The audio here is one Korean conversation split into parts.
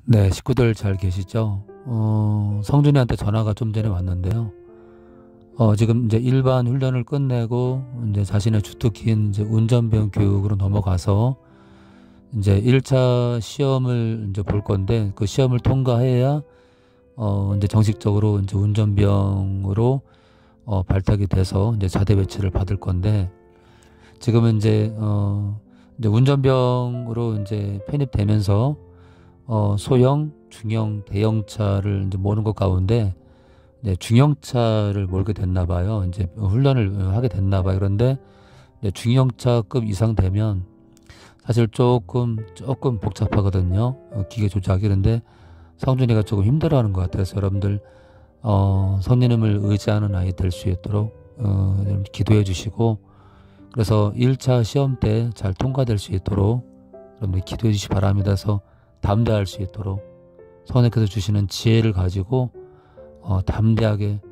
네, 식구들 잘 계시죠? 성준이한테 전화가 좀 전에 왔는데요. 지금 이제 일반 훈련을 끝내고 이제 자신의 주특기인 이제 운전병 교육으로 넘어가서 이제 1차 시험을 이제 볼 건데, 그 시험을 통과해야 이제 정식적으로 이제 운전병으로 발탁이 돼서 이제 자대 배치를 받을 건데, 지금은 이제 운전병으로 이제 편입되면서 소형, 중형, 대형차를 이제 모는 것 가운데 이제 중형차를 몰게 됐나 봐요. 이제 훈련을 하게 됐나 봐요. 그런데 이제 중형차급 이상 되면 사실 조금 복잡하거든요. 기계 조작이. 그런데 성준이가 조금 힘들어하는 것 같아서 여러분들 성령님을 의지하는 아이 될 수 있도록 기도해 주시고, 그래서 1차 시험 때 잘 통과될 수 있도록 여러분들 기도해 주시기 바랍니다. 그래서 담대할 수 있도록 성령께서 주시는 지혜를 가지고 담대하게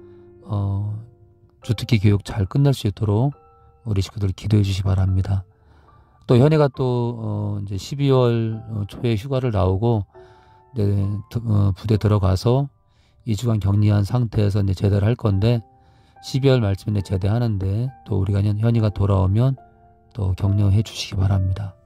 주특기 교육 잘 끝낼 수 있도록 우리 식구들 기도해 주시기 바랍니다. 또 현이가 또 이제 12월 초에 휴가를 나오고 이제 부대 들어가서 2주간 격리한 상태에서 이제 제대를 할 건데, 12월 말쯤에 제대하는데 또 우리가 현이가 돌아오면 또 격려해 주시기 바랍니다.